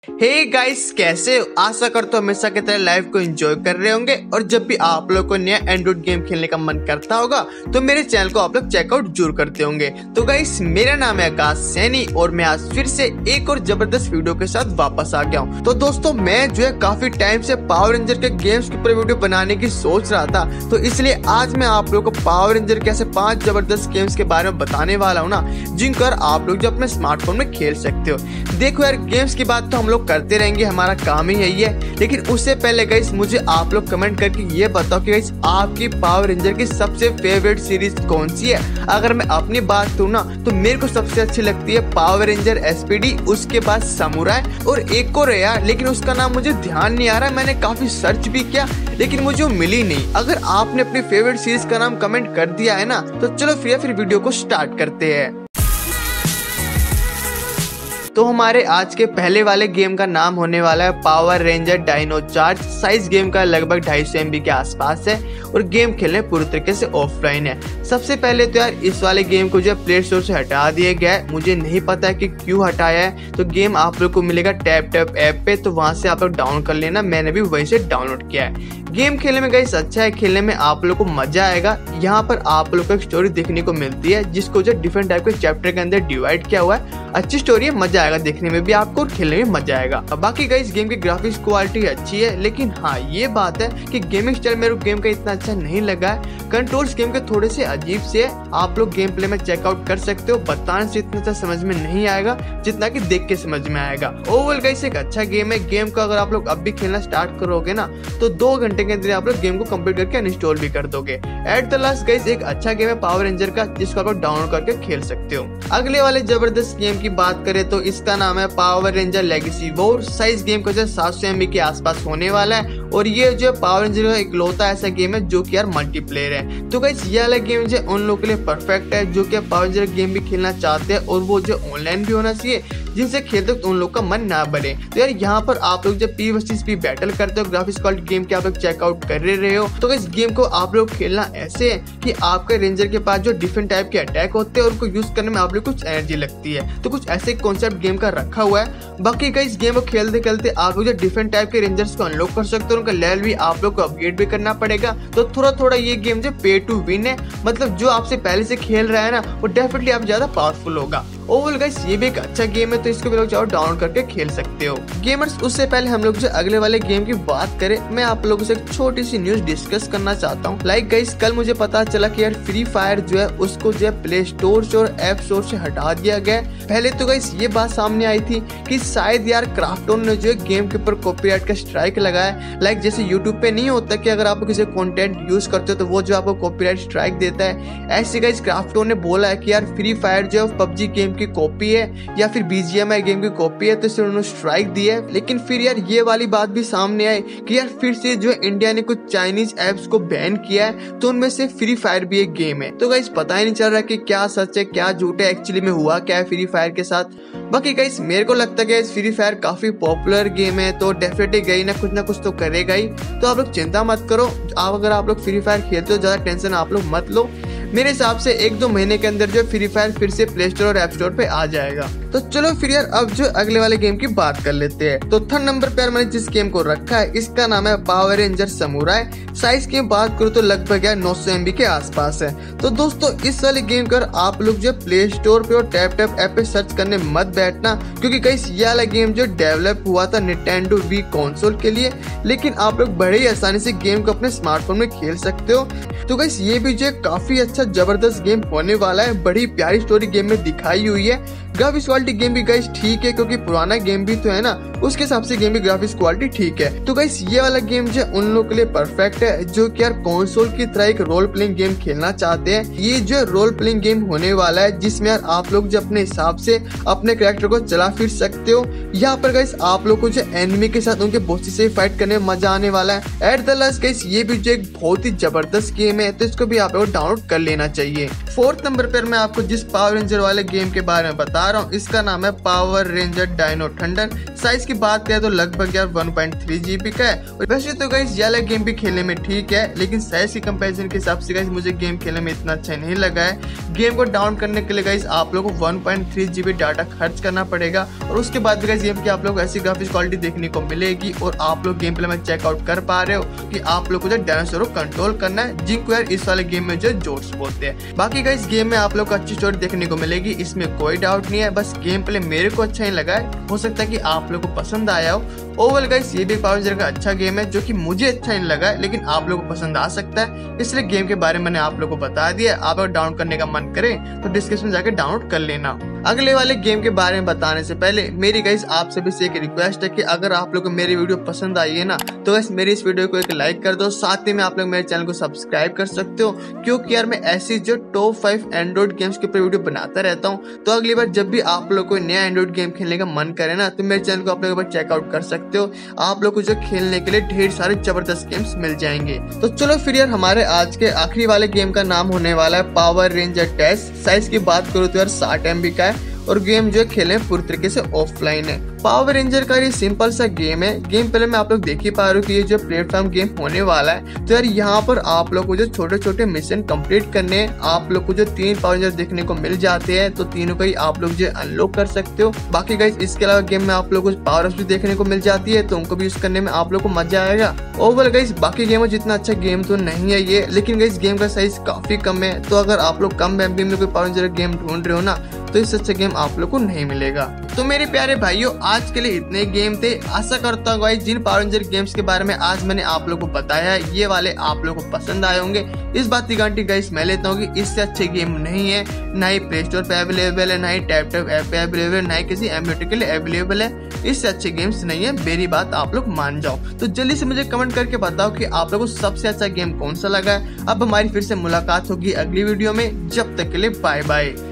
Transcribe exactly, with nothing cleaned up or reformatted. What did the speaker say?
Hey guys, कैसे हो? आशा करता हूँ हमेशा की तरह लाइफ को एंजॉय कर रहे होंगे। और जब भी आप लोग को नया एंड्रॉइड गेम खेलने का मन करता होगा तो मेरे चैनल को आप लोग चेकआउट जरूर करते होंगे। तो गाइस, मेरा नाम है आकाश सैनी और मैं आज फिर से एक और जबरदस्त वीडियो के साथ वापस आ गया हूँ। तो दोस्तों, मैं जो है काफी टाइम से पावर रेंजर के गेम्स के ऊपर वीडियो बनाने की सोच रहा था, तो इसलिए आज मैं आप लोग को पावर रेंजर के ऐसे पांच जबरदस्त गेम्स के बारे में बताने वाला हूँ ना, जिनकर आप लोग जो अपने स्मार्टफोन में खेल सकते हो। देखो यार, गेम्स की बात तो हम लोग करते रहेंगे, हमारा काम ही यही है। लेकिन उससे पहले गाइस, मुझे आप लोग कमेंट करके ये बताओ कि गाइस आपकी पावर रेंजर की सबसे फेवरेट सीरीज कौन सी है। अगर मैं अपनी बात करूँ ना, तो मेरे को सबसे अच्छी लगती है पावर रेंजर एसपीडी, उसके बाद समुराई और एक और है यार, लेकिन उसका नाम मुझे ध्यान नहीं आ रहा। मैंने काफी सर्च भी किया लेकिन मुझे वो मिली नहीं। अगर आपने अपनी फेवरेट सीरीज का नाम कमेंट कर दिया है ना, तो चलो फिर फिर वीडियो को स्टार्ट करते हैं। तो हमारे आज के पहले वाले गेम का नाम होने वाला है Power Ranger Dino Charge. Size game का लगभग ढाई सौ एम बी के आसपास है और गेम खेलने पूरी तरीके से ऑफलाइन है। सबसे पहले तो यार इस वाले गेम को जो है प्ले स्टोर से हटा दिया गया है। मुझे नहीं पता है कि क्यों हटाया है। तो गेम आप लोग को मिलेगा टैप टैप ऐप पे, तो वहां से आप लोग डाउनलोड कर लेना। मैंने भी वहीं से डाउनलोड किया है। गेम खेलने में गाइस अच्छा है, खेलने में आप लोग को मजा आएगा। यहाँ पर आप लोग को एक स्टोरी देखने को मिलती है, जिसको जो डिफरेंट टाइप के चैप्टर के अंदर डिवाइड किया हुआ है। अच्छी स्टोरी है, मजा आएगा देखने में भी आपको और खेलने में मजा आएगा। अब बाकी गाइस गेम की ग्राफिक्स क्वालिटी अच्छी है, लेकिन हाँ ये बात है कि गेमिंग स्टाइल मेरे गेम का इतना अच्छा नहीं लगा है। कंट्रोल्स गेम के थोड़े से अजीब से है, आप लोग गेम प्ले में चेकआउट कर सकते हो। बताने से इतना अच्छा समझ में नहीं आएगा जितना कि देख के समझ में आएगा। ओवरऑल गाइस एक अच्छा गेम है। गेम को अगर आप लोग अब भी खेलना स्टार्ट करोगे ना, तो दो घंटे के अंदर आप लोग गेम को कंप्लीट करके अनइंस्टॉल भी कर दोगे। एट द लास्ट गाइस एक अच्छा गेम है पावर रेंजर का, जिसको आप लोग डाउनलोड करके खेल सकते हो। अगले वाले जबरदस्त गेम की बात करें तो इसका नाम है Power Ranger Legacy War. Size game का सात सौ एम बी के आसपास होने वाला है और ये जो पावर रेंजर का इकलौता ऐसा गेम है जो कि यार मल्टीप्लेयर है। तो गाइस ये वाला गेम जो उन लोगों के लिए परफेक्ट है जो कि पावर रेंजर गेम भी खेलना चाहते हैं और वो जो ऑनलाइन भी होना चाहिए, जिनसे खेलते वक्त उन लोग का मन ना बने। तो यार यहाँ पर आप लोग जब पी वर्सेस पी बैटल करते हो, ग्राफिक्स क्वालिटी गेम के आप लोग चेकआउट कर रहे हो, तो इस गेम को आप लोग खेलना ऐसे है कि आपके रेंजर के पास जो डिफरेंट टाइप के अटैक होते हैं, उनको यूज करने में आप लोग कुछ एनर्जी लगती है। तो कुछ ऐसे कॉन्सेप्ट गेम का रखा हुआ है। बाकी का इस गेम को खेलते खेलते आप लोग जो डिफरेंट टाइप के रेंजर्स को अनलॉक कर सकते हो, उनका लेवल भी आप लोग को अपग्रेड भी करना पड़ेगा। तो थोड़ा थोड़ा ये गेम जो पे टू विन है, मतलब जो आपसे पहले से खेल रहा है ना, वो डेफिनेटली आप ज्यादा पावरफुल होगा। ओवरऑल गाइस ये भी एक अच्छा गेम है, तो इसको भी लोग चाहो डाउनलोड करके खेल सकते हो। गेमर्स, उससे पहले हम लोग जो अगले वाले गेम की बात करें, मैं आप लोगों से एक छोटी सी न्यूज डिस्कस करना चाहता हूँ। लाइक गाइस, कल मुझे पता चला कि यार फ्री फायर जो है उसको जो है प्ले स्टोर से और ऐप स्टोर से हटा दिया गया। पहले तो गाइस ये बात सामने आई थी कि शायद यार क्राफ्टोन ने जो है गेम के ऊपर कॉपीराइट का स्ट्राइक लगाया। लाइक जैसे यूट्यूब पे नहीं होता कि अगर आप किसी कंटेंट यूज करते हो तो वो जो आपको कॉपीराइट स्ट्राइक देता है, ऐसे गाइस क्राफ्टोन ने बोला है कि यार फ्री फायर जो है पबजी गेम की कॉपी है या फिर बीजीएमआई गेम की कॉपी है, तो इसे उन्होंने स्ट्राइक दी है। लेकिन फिर यार ये वाली बात भी सामने आई कि यार फिर से जो इंडिया ने कुछ चाइनीज एप्स को बैन किया है, तो उनमें से फ्री फायर भी एक गेम है। तो गाइस पता ही नहीं चल रहा कि क्या सच है क्या झूठ है, एक्चुअली में हुआ क्या है फ्री फायर के साथ। बाकी गाइस मेरे को लगता है कि फ्री फायर काफी पॉपुलर गेम है, तो डेफिनेटली गई ना कुछ ना कुछ तो करेगा ही। तो आप लोग चिंता मत करो, आप अगर आप लोग फ्री फायर खेलते हो ज्यादा टेंशन आप लोग मत लो। मेरे हिसाब से एक दो महीने के अंदर जो फ्री फायर फिर से प्ले स्टोर और ऐप स्टोर पे आ जाएगा। तो चलो फिर यार अब जो अगले वाले गेम की बात कर लेते हैं। तो थर्ड नंबर पे मैंने जिस गेम को रखा है, इसका नाम है पावर रेंजर समुराई। साइज की बात करूँ तो लगभग यार नौ सौ एम बी के आसपास है। तो दोस्तों इस वाले गेम कर आप लोग जो प्ले स्टोर पे और टैप टैप ऐप पे सर्च करने मत बैठना, क्योंकि गाइस ये वाला गेम जो डेवलप हुआ था निंटेंडो वी कंसोल के लिए, लेकिन आप लोग बड़े ही आसानी से गेम को अपने स्मार्टफोन में खेल सकते हो। तो गाइस ये भी जो काफी अच्छा जबरदस्त गेम होने वाला है। बड़ी प्यारी स्टोरी गेम में दिखाई हुई है। ग्राफिक्स क्वालिटी गेम भी गाइस ठीक है, क्योंकि पुराना गेम भी तो है ना, उसके हिसाब से गेम की ग्राफिक्स क्वालिटी ठीक है। तो गाइस ये वाला गेम जो उन लोगों के लिए परफेक्ट है जो कि यार कंसोल की तरह एक रोल प्लेइंग गेम खेलना चाहते हैं। ये जो रोल प्लेइंग गेम होने वाला है, जिसमें यार आप लोग जो अपने हिसाब से अपने कैरेक्टर को चला फिर सकते हो। यहाँ पर गाइस आप लोग को जो एनिमी के साथ उनके बॉस से फाइट करने में मजा आने वाला है। एट द लास्ट गाइस ये भी जो एक बहुत ही जबरदस्त गेम है, तो इसको भी आप लोग डाउनलोड कर लेना चाहिए। फोर्थ नंबर पर मैं आपको जिस पावर रेंजर वाले गेम के बारे में बता बता रहा हूँ इसका नाम है Power Ranger Dino Thunder. Size की बात करें तो लगभग यार वन पॉइंट थ्री जीबी का है। वैसे तो गाइस ये वाला गेम भी खेलने में ठीक है, लेकिन साइज की कंपैरिजन के हिसाब से गाइस मुझे गेम खेलने में इतना अच्छा नहीं लगा है। गेम को डाउन करने के लिए गाइस आप लोगों को one point three GB data खर्च करना पड़ेगा और उसके बाद भी गाइस गेम की आप लोग को ऐसी ग्राफिक्स क्वालिटी देखने को मिलेगी और आप लोग गेम प्ले में चेकआउट कर पा रहे हो कि आप लोग को जो डायनासोर को कंट्रोल करना है, जिनको यार इस वाले गेम में जो जोट्स बोलते हैं। बाकी गाइस गेम में आप लोग को अच्छी स्टोरी देखने को मिलेगी, इसमें कोई डाउट नहीं है। बस गेम प्ले मेरे को अच्छा नहीं लगा है, हो सकता है कि आप लोग को पसंद आया हो। ओवरऑल गाइस ये भी पावर रेंजर का अच्छा गेम है जो कि मुझे अच्छा नहीं लगा है, लेकिन आप लोगों को पसंद आ सकता है, इसलिए गेम के बारे में मैंने आप लोगों को बता दिया। आप अगर डाउनलोड करने का मन करे तो डिस्क्रिप्शन में जाकर डाउनलोड कर लेना। अगले वाले गेम के बारे में बताने से पहले मेरी गाइस आप सभी से एक रिक्वेस्ट है कि अगर आप लोग को मेरी वीडियो पसंद आई है ना तो गाइस मेरी इस वीडियो को एक लाइक कर दो, साथ ही में आप लोग मेरे चैनल को सब्सक्राइब कर सकते हो, क्योंकि यार मैं ऐसी जो टॉप फाइव एंड्रॉइड गेम्स के ऊपर वीडियो बनाता रहता हूँ। तो अगली बार जब भी आप लोग को नया एंड्रॉइड गेम खेलने का मन करे ना तो मेरे चैनल को आप लोग चेकआउट कर सकते हो। आप लोग को जो खेलने के लिए ढेर सारे जबरदस्त गेम्स मिल जाएंगे। तो चलो फिर यार हमारे आज के आखिरी वाले गेम का नाम होने वाला है पावर रेंजर टेस्ट। साइज की बात करूँ तो यार साठ एम बी का है और गेम जो खेले पूरी तरीके से ऑफलाइन है। पावर रेंजर का ये सिंपल सा गेम है। गेम पहले में आप लोग देख ही पा रहे हो कि ये जो प्लेटफॉर्म गेम होने वाला है, तो यार यहाँ पर आप लोग को जो छोटे छोटे मिशन कंप्लीट करने हैं, आप लोग को जो तीन पावर रेंजर देखने को मिल जाते हैं, तो तीनों को ही आप लोग जो अनलॉक कर सकते हो। बाकी गाइस इसके अलावा गेम में आप लोग को पावर अप्स भी देखने को मिल जाती है, तो उनको भी यूज करने में आप लोग को मजा आएगा। ओवरऑल गाइस बाकी गेम में जितना अच्छा गेम तो नहीं है ये, लेकिन गाइस गेम का साइज काफी कम है, तो अगर आप लोग कम एमबी में कोई पावर रेंजर गेम ढूंढ रहे हो ना तो इससे अच्छा गेम आप लोग को नहीं मिलेगा। तो मेरे प्यारे भाइयों आज के लिए इतने गेम थे। आशा करता हूँ गाइस जिन पावर रेंजर गेम्स के बारे में आज मैंने आप लोगों को बताया है ये वाले आप लोगों को पसंद आए होंगे। इस बात की गारंटी गाइस मैं लेता हूँ कि इससे अच्छे गेम नहीं है, ना ही प्ले स्टोर पे अवेलेबल है, ना ही टैप टैप ऐप पे अवेलेबल है, ना ही किसी एमुलेटर के लिए अवेलेबल है। इससे अच्छे गेम्स नहीं है, मेरी बात आप लोग मान जाओ। तो जल्दी से मुझे कमेंट करके बताओ कि आप लोगों को सबसे अच्छा गेम कौन सा लगा है। अब हमारी फिर से मुलाकात होगी अगली वीडियो में, जब तक के लिए बाय बाय।